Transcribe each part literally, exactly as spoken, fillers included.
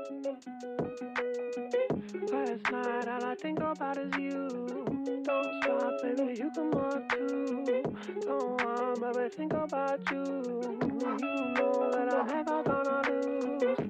Last night, all I think about is you. Don't stop, baby, you can walk too. Don't want, baby, think about you. You know that I'm never gonna lose.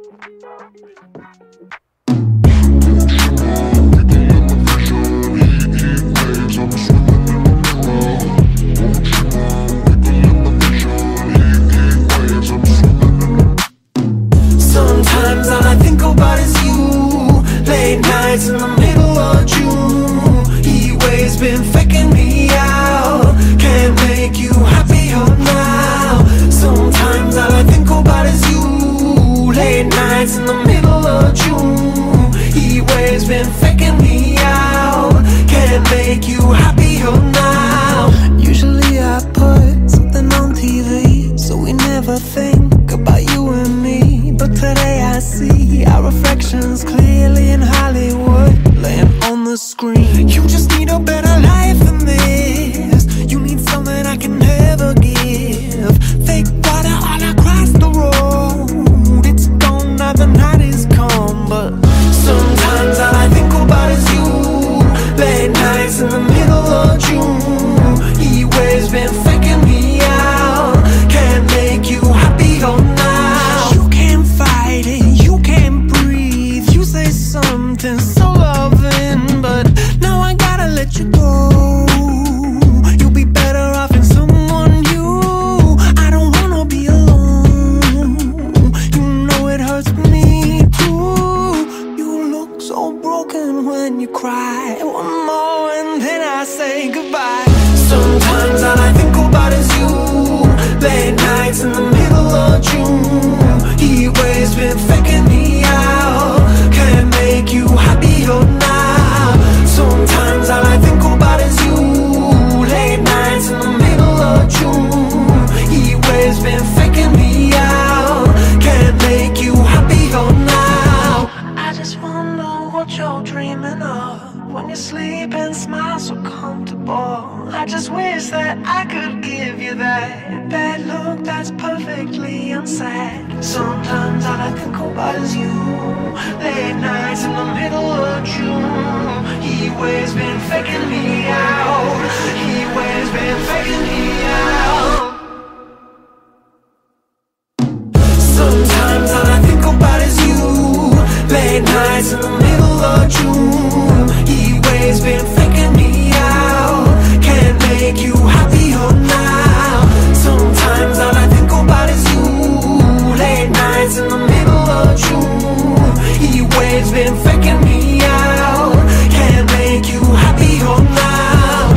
Sometimes all I think about is you. Late nights in the middle of June. Heat waves been faking me out. Can't make you happier now. Sometimes all I think about is you. Late nights in the middle of June. Heat waves been faking me out. Can't make you happier now. Usually I put something on T V, so we never think about you and me. But today I see our reflections clearly in Hollywood, laying on the screen. You just need a better life than this. You need something I can never give. Fake water all across the road. It's gone now, the night is come. But sometimes all I think about is you. Late nights in the middle of June. Heat waves been faking me out. Can't make you happier now. You can't fight it, you can't breathe. You say something so loving, but now I gotta let you go. You'll be better off in someone new. I don't wanna be alone. You know it hurts me too. You look so broken when you cry. One more and then I say goodbye. Sometimes all I think about is you. Late nights in the middle of June. Heat waves been faking me out. Can't make you happier now. Sometimes all I think about is you. Late nights in the middle of June. Heat waves been faking me out. Can't make you happier now. I just wonder what you're dreaming of when you sleep and smile so comfortable. I just wish that I could give you that bad look that's perfectly unsaid. Sometimes all I think about is you. Late nights in the middle of June. Heat waves been faking me out. Heat waves been faking me out. Sometimes all I think about is you. Late nights in the middle of June. Heat waves been faking me out. Can't make you happier now. Sometimes all I think about is you. Late nights in the middle of June. Heat waves been faking me out. Can't make you happier now.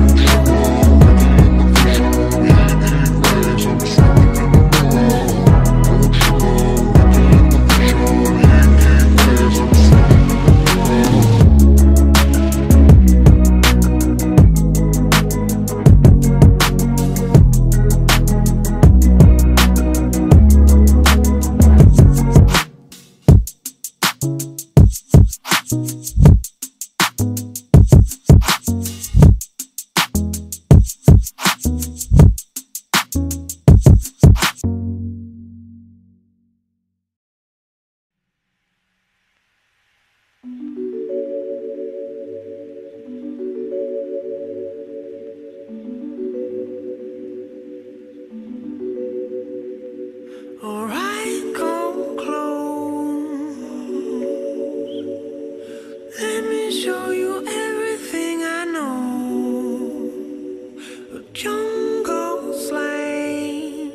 Alright, come close. Let me show you everything I know. A jungle slang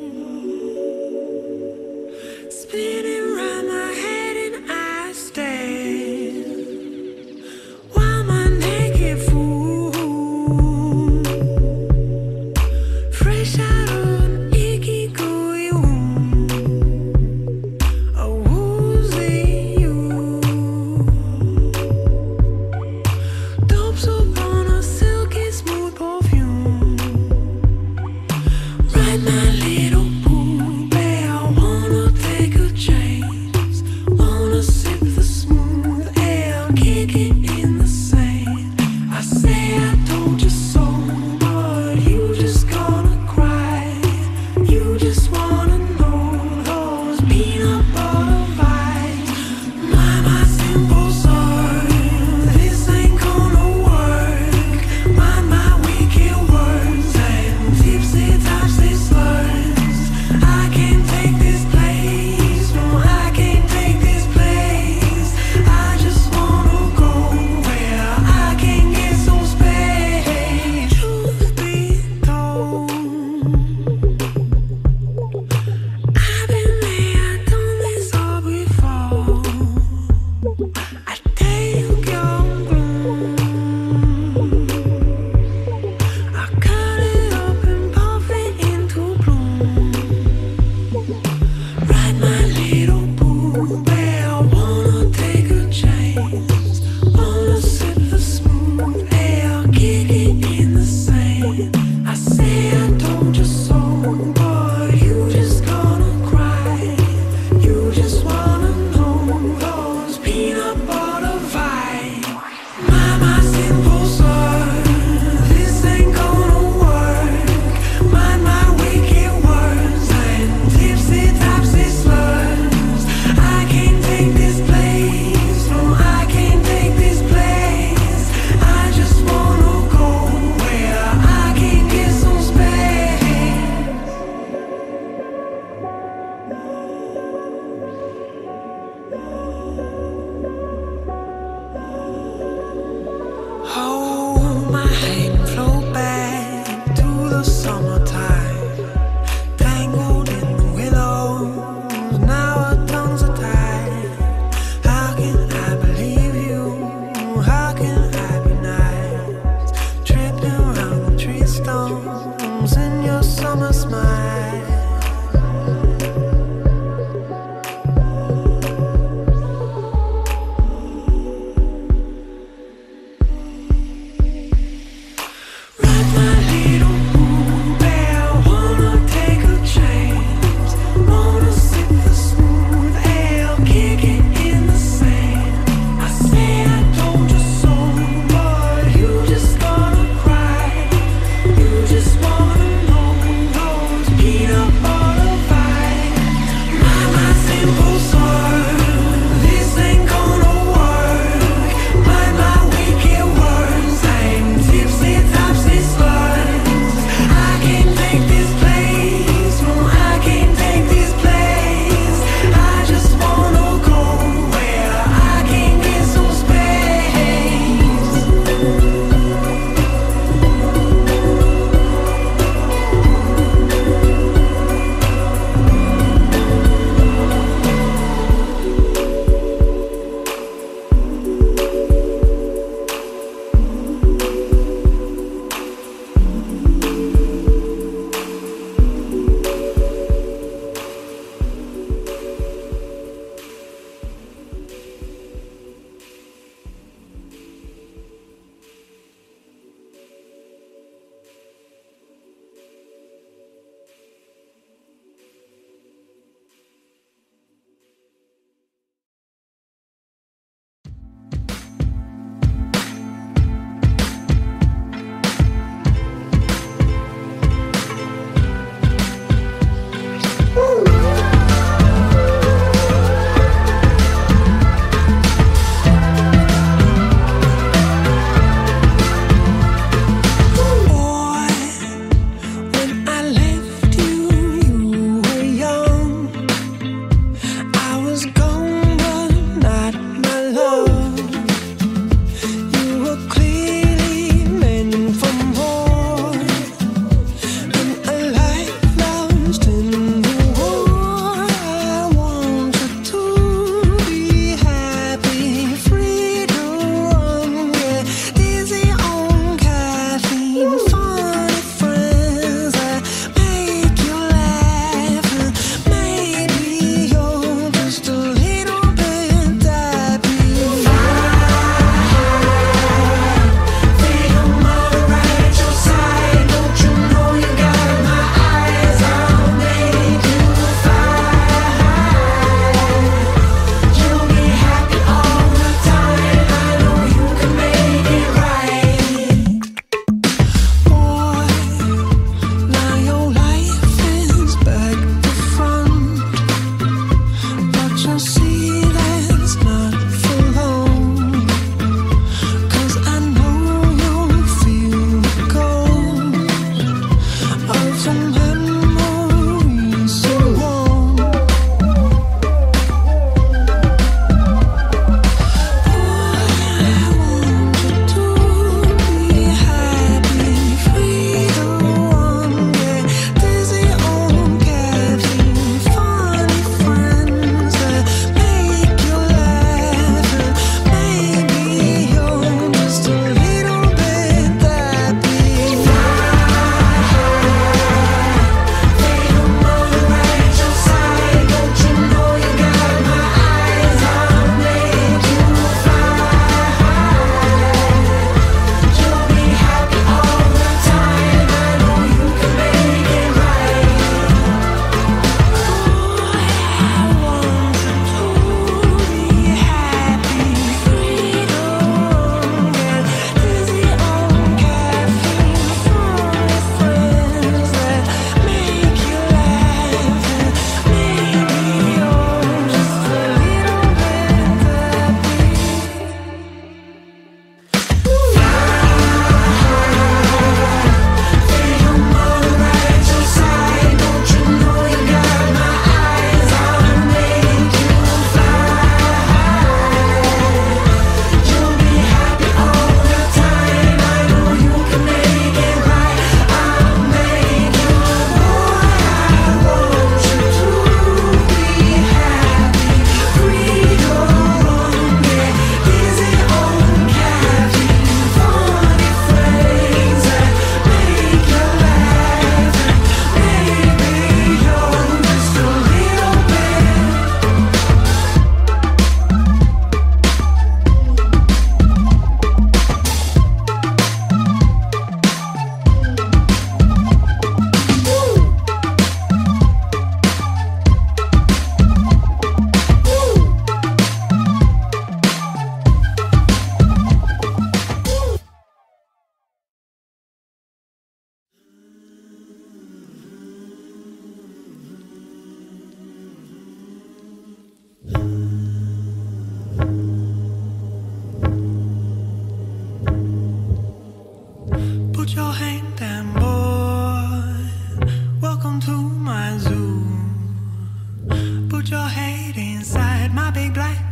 spinning round my head and I stand while my naked fool fresh out of an icky gooey womb. A woozy you dopes upon a silky smooth perfume. Right, my little boo, babe, I wanna take a chance.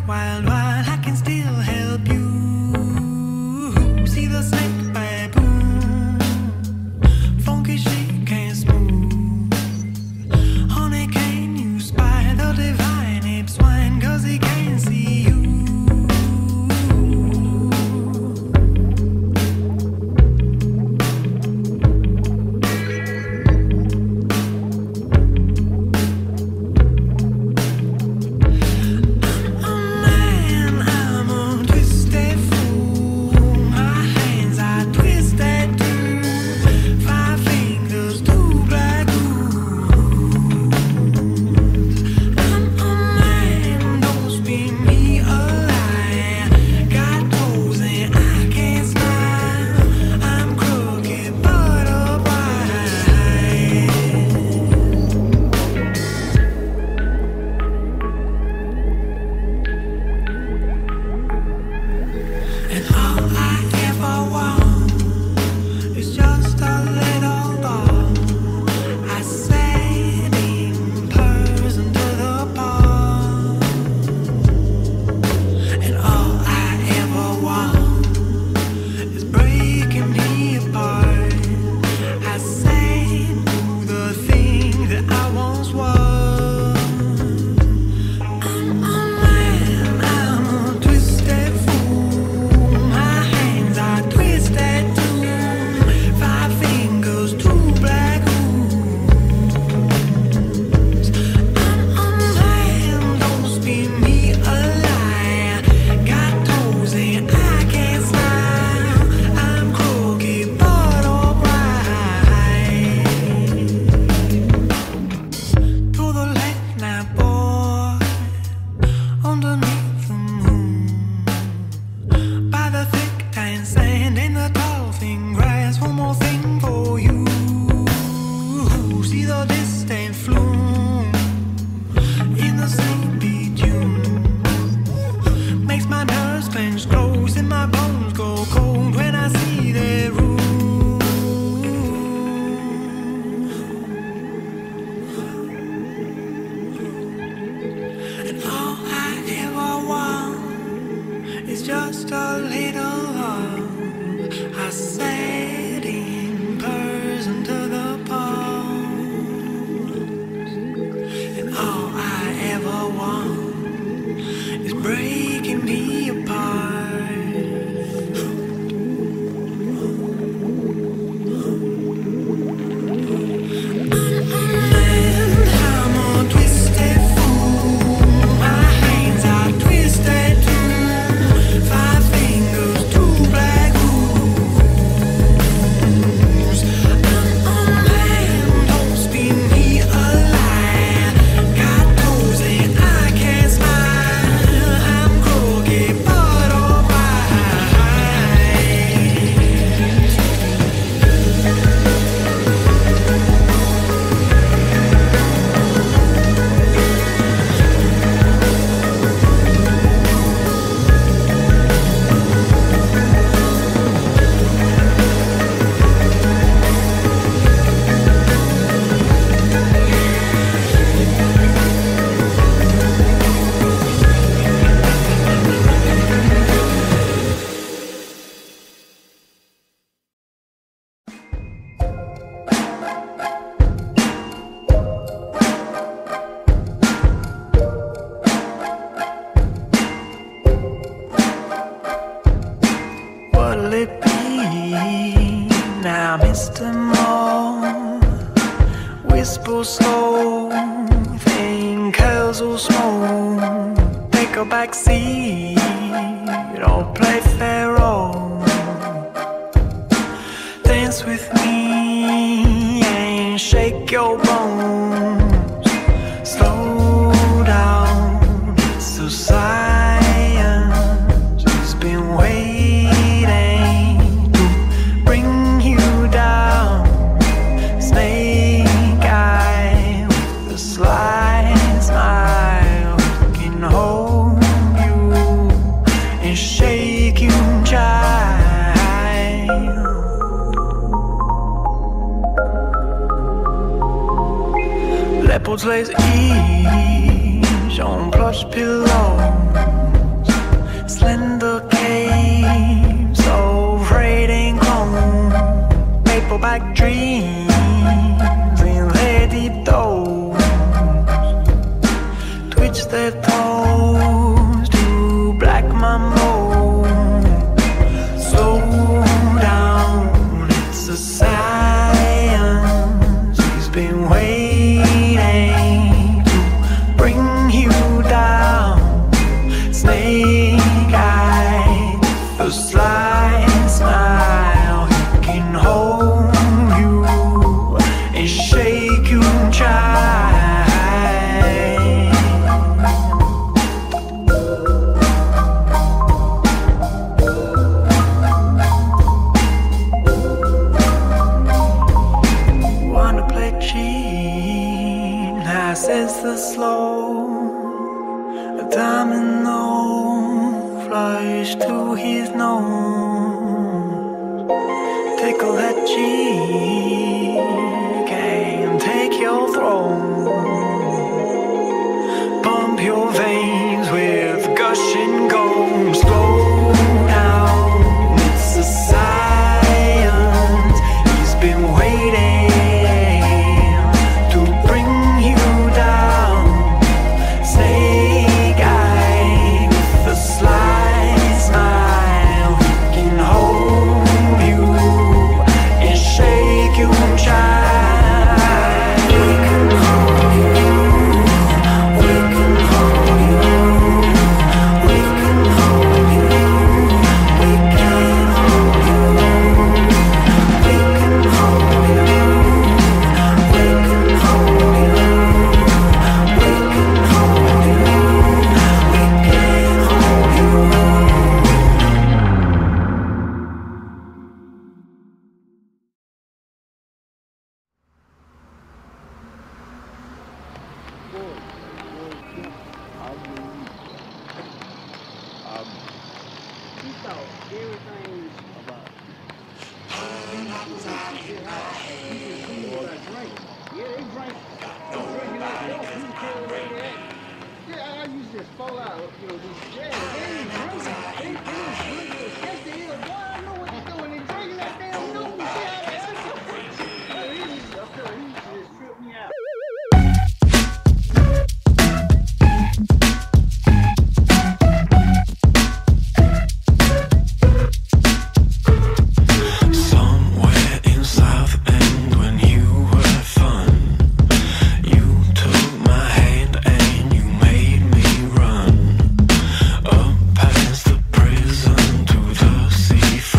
wild, wild, I can still help you. See the snake baboon, funky chic and smooth. Honey, can you spy the divine ape swine? Cause he can't see you. Leopards lays ease on plush pillow. slender caves of raiding chrome, paperback dreams in their deep doors, twitch their toes to black mambo. Slow down, it's a science. He's been waiting to bring you down. Snake eye, the sly smile. He can hold you and shake you, child. Wanna play cheat? Now says the slow. A domino flies to his nose. Tickle that cheek and take your throne. Pump your veins with gushing gold. Slow down, it's a science. He's been waiting to bring you down. Snake eye with a sly smile. He can hold you and shake you, child. We can hold you. We can hold you. We can hold you. We can hold you. We can hold you. We can hold you. We can hold you. We can hold you. Yeah, I used this fall out, you know, these jazz. They ain't drinking. They ain't drinking. Yes, they is. Boy, I know what they're doing. They're drinking that damn Newton. See how they act? Oh, he used to, up there, he used to just trip me out. Somewhere in South End when you were fun, you took my hand and you made me run up past the prison to the seafront.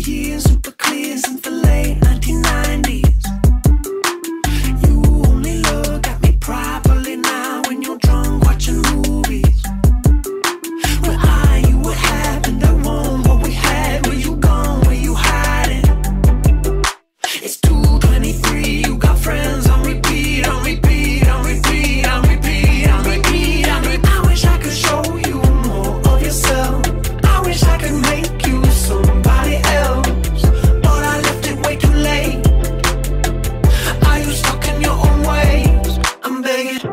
years, super clear since the late nineteen nineties. You only look at me properly now when you're drunk watching movies. Where are you? What happened? I want what we had. Where you gone? Where you hiding? It's two twenty-three, you got friends on repeat, on repeat, on repeat, on repeat, on repeat, on repeat. I wish I could show you more of yourself. I wish I could make you somebody else, but I left it way too late. Are you stuck in your own ways? I'm begging.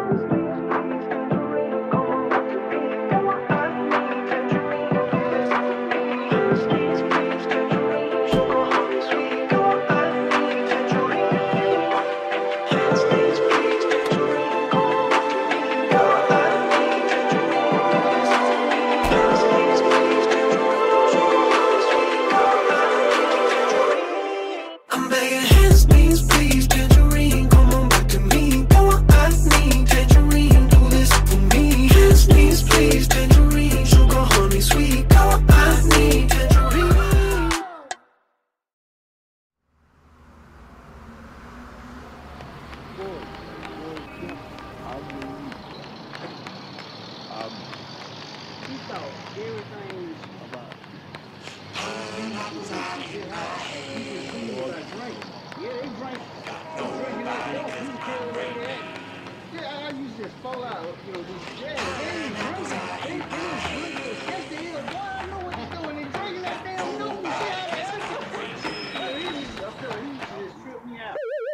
I'm begging, hands, knees, please, tangerine, come on back to me. Girl, I need tangerine, do this for me. Hands, knees, please, tangerine, sugar, honey, sweet. Girl, I need tangerine. Boy, boy, I mean, um, he thought everything about yeah, they drank. They drinking like dope. You can tell where they at. Yeah, I used to just fall out, you know, these jazz. They ain't drinking. They ain't drinking. It's just the hell. Boy, I know what they're doing. They drinking that damn dope. You see how they act? Well, he used to, up there, he used to just trip me out.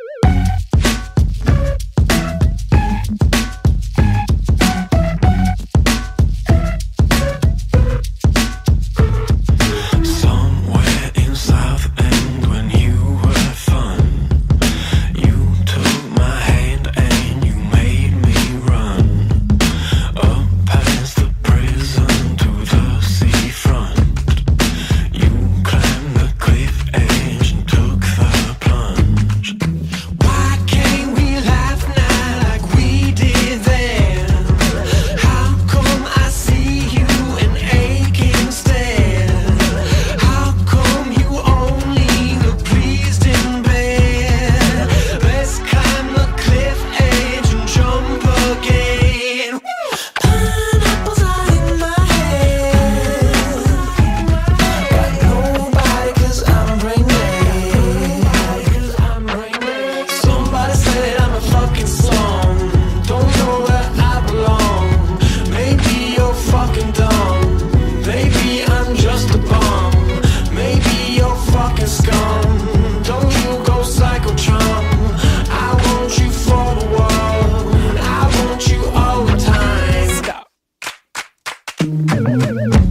Somewhere in South End when you were fun, you took my hand and you made me run up past the prison to the seafront. You climbed the cliff edge and took the plunge. Why can't we laugh now like we did then? How come I see you in aching stare? How come you only look pleased in bed? Let's climb the cliff edge and jump again. Pineapples are in my head. Got nobody 'cause I'm brain dead. Somebody said I'm a fucking slum. Don't know where I belong. Maybe you're fucking dumb. Maybe I'm just a bum. Maybe you're fucking scum. Don't you go psycho chum. I want you for the world. I want you all the time. Stop.